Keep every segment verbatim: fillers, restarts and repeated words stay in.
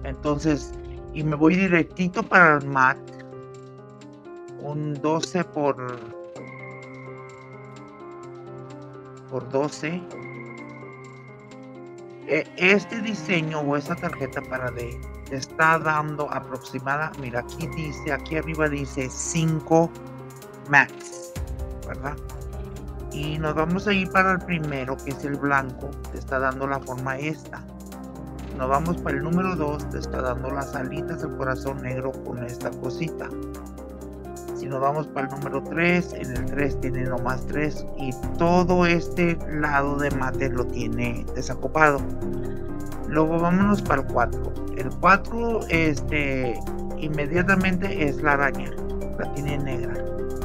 Entonces, y me voy directito para el mat. Un doce por por doce. E- Este diseño o esa tarjeta para de te está dando aproximada, mira, aquí dice, aquí arriba dice cinco mats, ¿verdad? Y nos vamos a ir para el primero, que es el blanco, te está dando la forma esta. Nos vamos para el número dos, te está dando las alitas del corazón negro con esta cosita. Si nos vamos para el número tres, en el tres tiene nomás tres y todo este lado de mate lo tiene desacopado. Luego vámonos para el cuatro. El cuatro, este, inmediatamente es la araña, la tiene negra,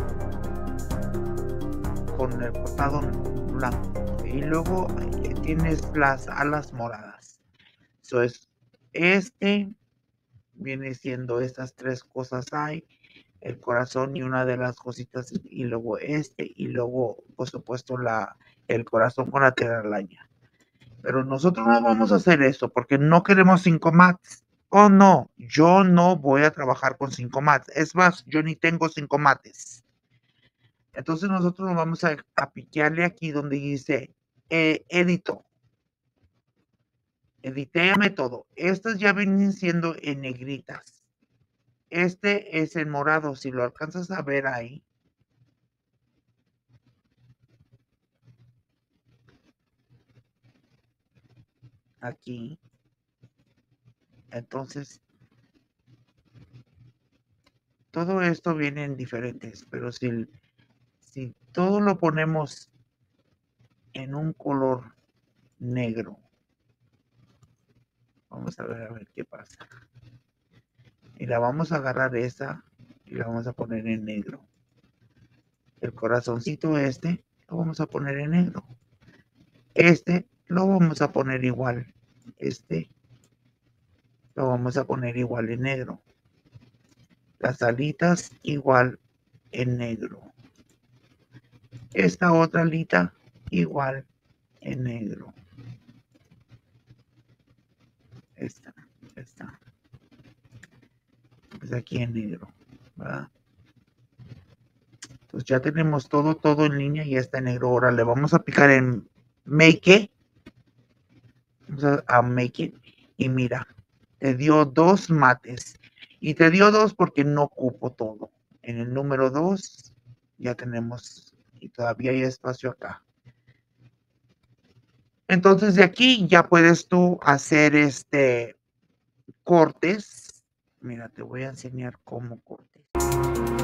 con el cortado blanco. Y luego eh, tienes las alas moradas. Eso es, este viene siendo estas tres cosas hay. El corazón y una de las cositas, y luego este, y luego, por supuesto, la, el corazón con la telaraña. Pero nosotros no vamos a hacer eso porque no queremos cinco mats. Oh, no, yo no voy a trabajar con cinco mats. Es más, yo ni tengo cinco mates. Entonces nosotros nos vamos a, a piquearle aquí donde dice eh, edito. Editéame todo. Estas ya vienen siendo en negritas. Este es el morado. Si lo alcanzas a ver ahí. Aquí. Entonces, todo esto viene en diferentes, pero si, si todo lo ponemos en un color negro, vamos a ver a ver qué pasa. Y la vamos a agarrar esa y la vamos a poner en negro. El corazoncito este lo vamos a poner en negro. Este lo vamos a poner igual. Este lo vamos a poner igual en negro. Las alitas igual en negro. Esta otra alita igual en negro. Esta, esta. Pues aquí en negro, ¿verdad? Entonces ya tenemos todo, todo en línea y ya está en negro. Ahora le vamos a picar en Make It. Vamos a, a Make It. Y mira, te dio dos mates. Y te dio dos porque no cupo todo. En el número dos ya tenemos, y todavía hay espacio acá. Entonces de aquí ya puedes tú hacer este cortes. Mira, te voy a enseñar cómo cortes.